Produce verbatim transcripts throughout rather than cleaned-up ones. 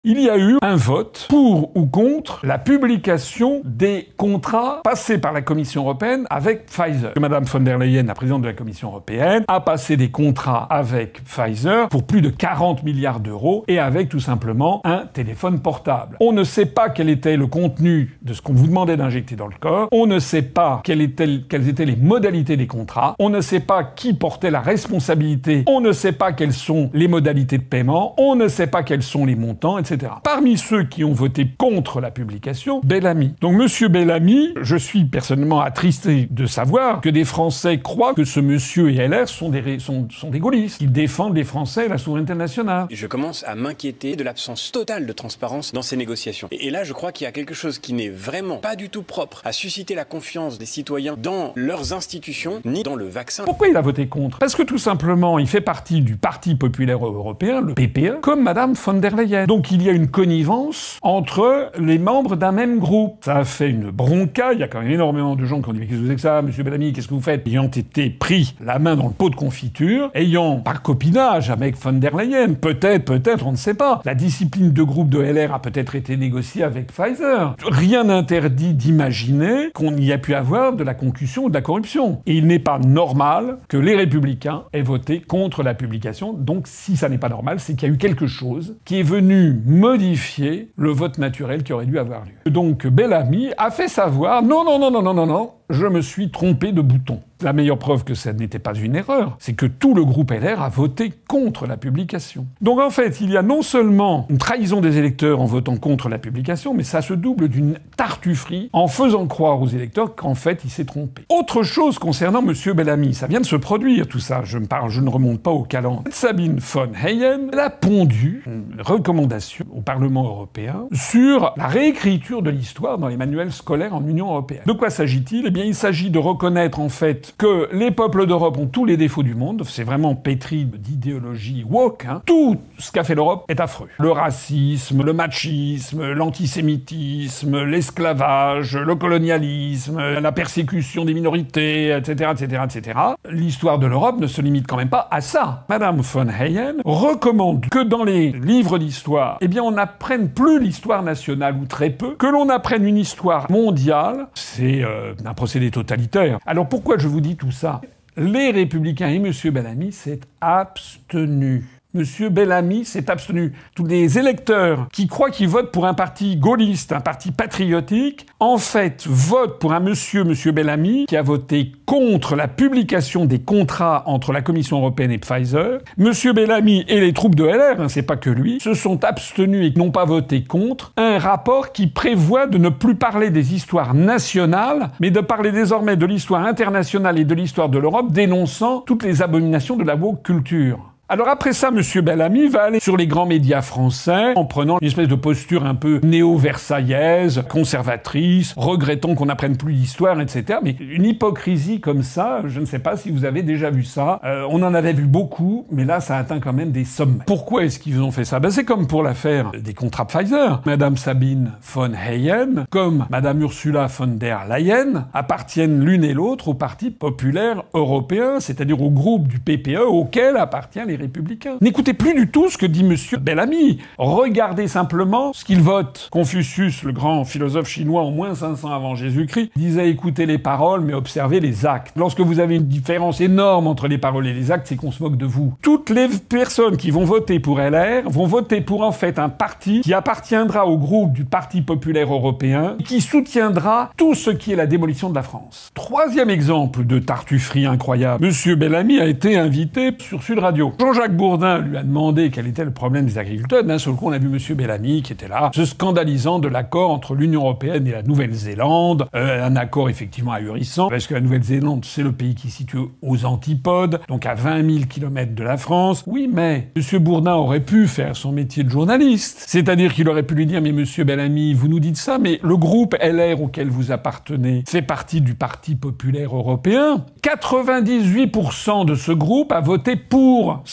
Il y a eu un vote pour ou contre la publication des contrats passés par la Commission européenne avec Pfizer. Madame von der Leyen, la présidente de la Commission européenne, a passé des contrats avec Pfizer pour plus de quarante milliards d'euros et avec tout simplement un téléphone portable. On ne sait pas quel était le contenu de ce qu'on vous demandait d'injecter dans le corps. On ne sait pas quelles étaient, quelles étaient les modalités des contrats. On ne sait pas qui portait la responsabilité. On ne sait pas quelles sont les modalités de paiement. On ne sait pas quels sont les montants, et cetera. Parmi ceux qui ont voté contre la publication, Bellamy. Donc monsieur Bellamy, je suis personnellement attristé de savoir que des Français croient que ce monsieur et L R sont des, sont, sont des gaullistes. Ils défendent les Français et la souveraineté nationale. Je commence à m'inquiéter de l'absence totale de transparence dans ces négociations. Et, et là, je crois qu'il y a quelque chose qui n'est vraiment pas du tout propre à susciter la confiance des citoyens dans leurs institutions, ni dans le vaccin. Pourquoi il a voté contre? Parce que tout simplement, il fait partie du Parti populaire européen, le P P E, comme Madame von der Leyen. Donc il y a une connivence entre les membres d'un même groupe. Ça a fait une bronca. Il y a quand même énormément de gens qui ont dit « Mais qu'est-ce que vous faites que ça, monsieur Bellamy, qu'est-ce que vous faites ?» Ayant été pris la main dans le pot de confiture, ayant par copinage avec von der Leyen, peut-être, peut-être, on ne sait pas. La discipline de groupe de L R a peut-être été négociée avec Pfizer. Rien n'interdit d'imaginer qu'on y a pu avoir de la concussion ou de la corruption. Et il n'est pas normal que les Républicains aient voté contre la publication. Donc, si ça n'est pas normal, c'est qu'il y a eu quelque chose qui est venu modifier le vote naturel qui aurait dû avoir lieu. Donc, Bellamy a fait savoir « Non, non, non, non, non, non, non, je me suis trompé de bouton ». La meilleure preuve que ça n'était pas une erreur, c'est que tout le groupe L R a voté contre la publication. Donc en fait, il y a non seulement une trahison des électeurs en votant contre la publication, mais ça se double d'une tartufferie en faisant croire aux électeurs qu'en fait, il s'est trompé. Autre chose concernant monsieur Bellamy, ça vient de se produire tout ça, je, me parle, je ne remonte pas au calendrier. Sabine von Heyen elle a pondu une recommandation au Parlement européen sur la réécriture de l'histoire dans les manuels scolaires en Union européenne. De quoi s'agit-il? Eh bien, il s'agit de reconnaître en fait que les peuples d'Europe ont tous les défauts du monde, c'est vraiment pétri d'idéologie woke, hein. Tout ce qu'a fait l'Europe est affreux. Le racisme, le machisme, l'antisémitisme, l'esclavage, le colonialisme, la persécution des minorités, et cetera, et cetera, et cetera. L'histoire de l'Europe ne se limite quand même pas à ça. Madame von Heyen recommande que dans les livres d'histoire, eh bien on n'apprenne plus l'histoire nationale ou très peu, que l'on apprenne une histoire mondiale. C'est euh, un procédé totalitaire. Alors pourquoi je vous dis tout ça? Les Républicains et monsieur Bellamy s'est abstenu. Monsieur Bellamy s'est abstenu. Tous les électeurs qui croient qu'ils votent pour un parti gaulliste, un parti patriotique, en fait, votent pour un monsieur, monsieur Bellamy, qui a voté contre la publication des contrats entre la Commission européenne et Pfizer. Monsieur Bellamy et les troupes de L R, hein, c'est pas que lui, se sont abstenus et n'ont pas voté contre un rapport qui prévoit de ne plus parler des histoires nationales, mais de parler désormais de l'histoire internationale et de l'histoire de l'Europe, dénonçant toutes les abominations de la woke culture. Alors après ça, monsieur Bellamy va aller sur les grands médias français en prenant une espèce de posture un peu néo-versaillaise, conservatrice, regrettant qu'on n'apprenne plus l'histoire, et cetera. Mais une hypocrisie comme ça, je ne sais pas si vous avez déjà vu ça. Euh, on en avait vu beaucoup, mais là, ça atteint quand même des sommets. Pourquoi est-ce qu'ils ont fait ça? Ben, c'est comme pour l'affaire des contrats Pfizer. Madame Sabine von Heyen, comme Madame Ursula von der Leyen, appartiennent l'une et l'autre au Parti populaire européen, c'est-à-dire au groupe du P P E auquel appartient les Républicains. N'écoutez plus du tout ce que dit monsieur Bellamy. Regardez simplement ce qu'il vote. Confucius, le grand philosophe chinois en moins cinq cents avant Jésus-Christ, disait écoutez les paroles mais observez les actes. Lorsque vous avez une différence énorme entre les paroles et les actes, c'est qu'on se moque de vous. Toutes les personnes qui vont voter pour L R vont voter pour en fait un parti qui appartiendra au groupe du Parti populaire européen et qui soutiendra tout ce qui est la démolition de la France. Troisième exemple de tartufferie incroyable. Monsieur Bellamy a été invité sur Sud Radio. Jean-Jacques Bourdin lui a demandé quel était le problème des agriculteurs. D'un seul coup, on a vu monsieur Bellamy qui était là, se scandalisant de l'accord entre l'Union européenne et la Nouvelle-Zélande. Euh, un accord effectivement ahurissant, parce que la Nouvelle-Zélande, c'est le pays qui est situé aux antipodes, donc à vingt mille kilomètres de la France. Oui, mais monsieur Bourdin aurait pu faire son métier de journaliste. C'est-à-dire qu'il aurait pu lui dire, mais monsieur Bellamy, vous nous dites ça, mais le groupe L R auquel vous appartenez fait partie du Parti populaire européen. quatre-vingt-dix-huit pour cent de ce groupe a voté pour cette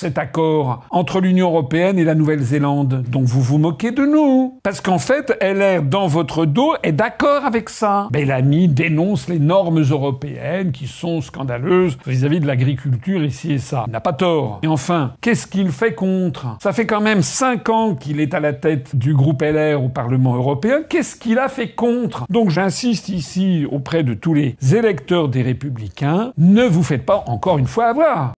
cet accord entre l'Union européenne et la Nouvelle-Zélande. Donc vous vous moquez de nous. Parce qu'en fait, L R, dans votre dos, est d'accord avec ça. Bellamy dénonce les normes européennes qui sont scandaleuses vis-à-vis de l'agriculture ici et ça. Il n'a pas tort. Et enfin, qu'est-ce qu'il fait contre? Ça fait quand même cinq ans qu'il est à la tête du groupe L R au Parlement européen. Qu'est-ce qu'il a fait contre? Donc j'insiste ici auprès de tous les électeurs des Républicains, ne vous faites pas encore une fois avoir.